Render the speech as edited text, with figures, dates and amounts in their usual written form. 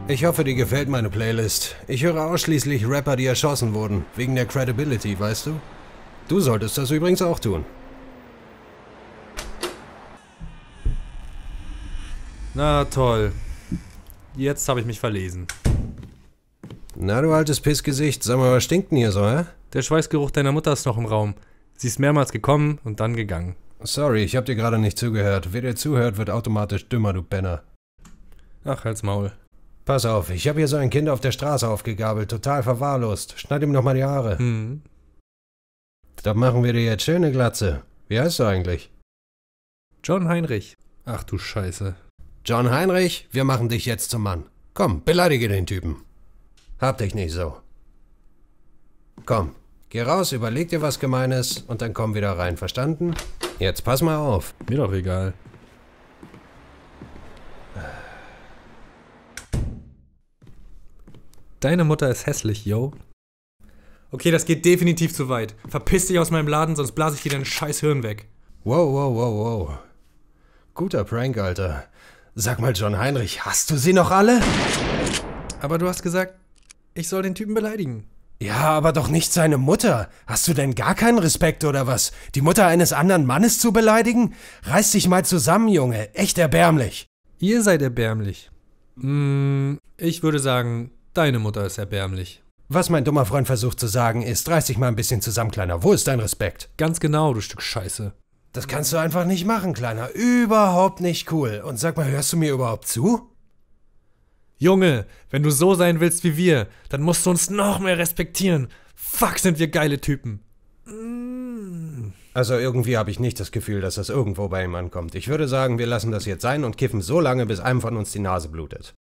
Ich hoffe, dir gefällt meine Playlist. Ich höre ausschließlich Rapper, die erschossen wurden. Wegen der Credibility, weißt du? Du solltest das übrigens auch tun. Na toll. Jetzt habe ich mich verlesen. Na, du altes Pissgesicht. Sag mal, was stinkt denn hier so, hä? Der Schweißgeruch deiner Mutter ist noch im Raum. Sie ist mehrmals gekommen und dann gegangen. Sorry, ich hab dir gerade nicht zugehört. Wer dir zuhört, wird automatisch dümmer, du Penner. Ach, halt's Maul. Pass auf, ich habe hier so ein Kind auf der Straße aufgegabelt, total verwahrlost. Schneid ihm noch mal die Haare. Da machen wir dir jetzt schöne Glatze. Wie heißt du eigentlich? John Heinrich. Ach du Scheiße. John Heinrich, wir machen dich jetzt zum Mann. Komm, beleidige den Typen. Hab dich nicht so. Komm, geh raus, überleg dir was Gemeines und dann komm wieder rein, verstanden? Jetzt pass mal auf. Mir doch egal. Deine Mutter ist hässlich, yo. Okay, das geht definitiv zu weit. Verpiss dich aus meinem Laden, sonst blase ich dir dein scheiß Hirn weg. Wow, wow, wow, wow. Guter Prank, Alter. Sag mal, John Heinrich, hast du sie noch alle? Aber du hast gesagt, ich soll den Typen beleidigen. Ja, aber doch nicht seine Mutter. Hast du denn gar keinen Respekt oder was? Die Mutter eines anderen Mannes zu beleidigen? Reiß dich mal zusammen, Junge. Echt erbärmlich. Ihr seid erbärmlich. Ich würde sagen, deine Mutter ist erbärmlich. Was mein dummer Freund versucht zu sagen ist, reiß dich mal ein bisschen zusammen, Kleiner. Wo ist dein Respekt? Ganz genau, du Stück Scheiße. Das kannst du einfach nicht machen, Kleiner. Überhaupt nicht cool. Und sag mal, hörst du mir überhaupt zu? Junge, wenn du so sein willst wie wir, dann musst du uns noch mehr respektieren. Fuck, sind wir geile Typen. Also irgendwie habe ich nicht das Gefühl, dass das irgendwo bei ihm ankommt. Ich würde sagen, wir lassen das jetzt sein und kiffen so lange, bis einem von uns die Nase blutet.